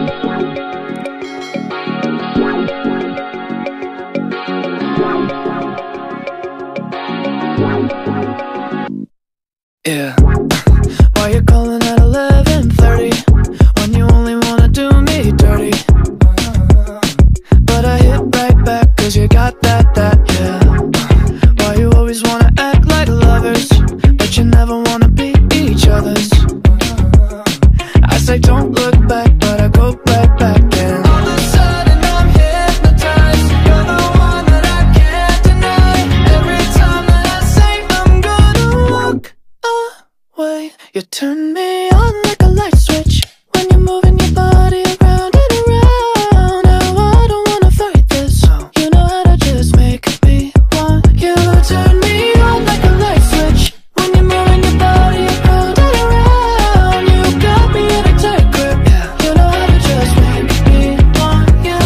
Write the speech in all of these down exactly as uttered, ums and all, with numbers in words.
Yeah. Why you calling at eleven thirty when you only wanna do me dirty? But I hit right back cause you got that, that, yeah. Why you always wanna act like lovers but you never wanna be each other's? I say don't look back but I go right back and all of a sudden I'm hypnotized. You're the one that I can't deny. Every time that I say I'm gonna walk away, you turn me on like a light switch when you're moving your body around and around. Now I don't wanna fight this, you know how to just make me want you. Turn me on like a light switch when you're moving your body around and around. You got me in a tight grip, you know how to just make me want you,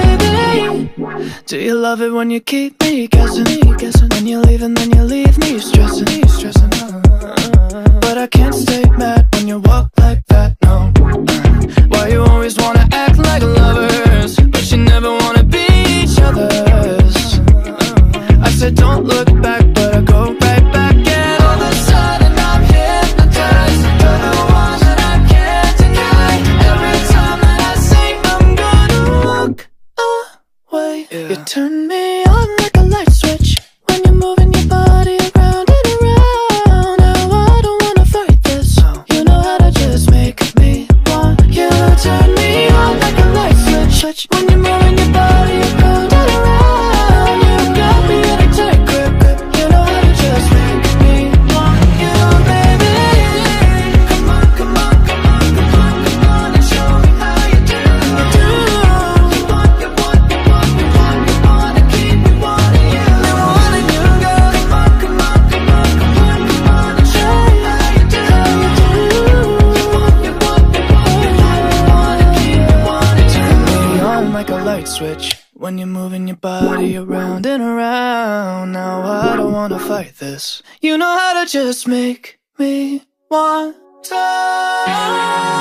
baby. Do you love it when you keep me guessing? When you leave and then you leave me stressing, stressing. But I can't stay mad when you walk like that, no. Why you always wanna act like lovers but you never wanna be each other's? I said don't look back but I go right back and all of a sudden I'm hypnotized. You're the one that I can't deny. Every time that I say I'm gonna walk away, yeah. You turn me on like a light switch when you're moving your body around and around. Now I don't wanna fight this, you know how to just make me want you. Turn me on like a light switch when you're moving your body around and around. You got me in a tight grip, grip. You know how to just make me want you, baby. Come on, come on, come on, come on, come on and show me how you do. Do you want, you want, you want, you want, you want to keep me wanting you, wanting you, girl. Come on, come on, come on, come on, come on and show me how you do. You want, you want, you want, you want, you want to keep me wanting you. Turn me on like a light switch when you're moving your body around and around. Now I don't wanna fight this, you know how to just make me want to.